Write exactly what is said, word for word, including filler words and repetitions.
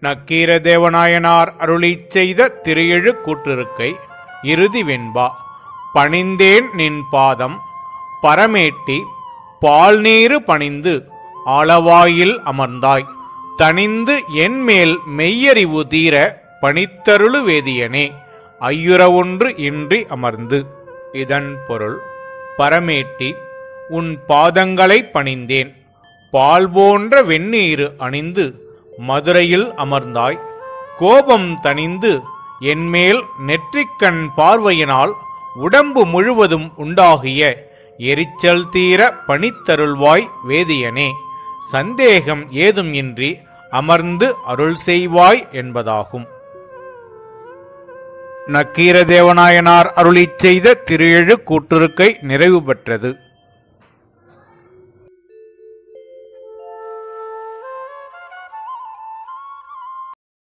நக்கீரதேவநாயனார் அருளிச் செய்த திரு கூற்றிருக்கை இறுதி வெண்பா. பணிந்தேன் நின் பாதம் பரமேட்டி பால்நீரு பணிந்து ஆளவாயில் அமர்ந்தாய் தனிந்து என்மேல் மெய்யறிவு தீர பணித்தருளு வேதியனே ஐயுறவொன்று இன்றி அமர்ந்து. இதன் பொருள், பரமேட்டி, உன் பாதங்களை பணிந்தேன். பால் போன்ற வெந்நீரு அணிந்து மதுரையில் அமர்ந்தாய். கோபம் தணிந்து என்மேல் நெற்றிக்கண் பார்வையினால் உடம்பு முழுவதும் உண்டாகிய எரிச்சல் தீர பணித்தருள்வாய் வேதியனே, சந்தேகம் ஏதும் இன்றி அமர்ந்து அருள் செய்வாய் என்பதாகும். நக்கீரதேவநாயனார் அருளிச் செய்த திரு கூற்றிருக்கை நிறைவு பெற்றது.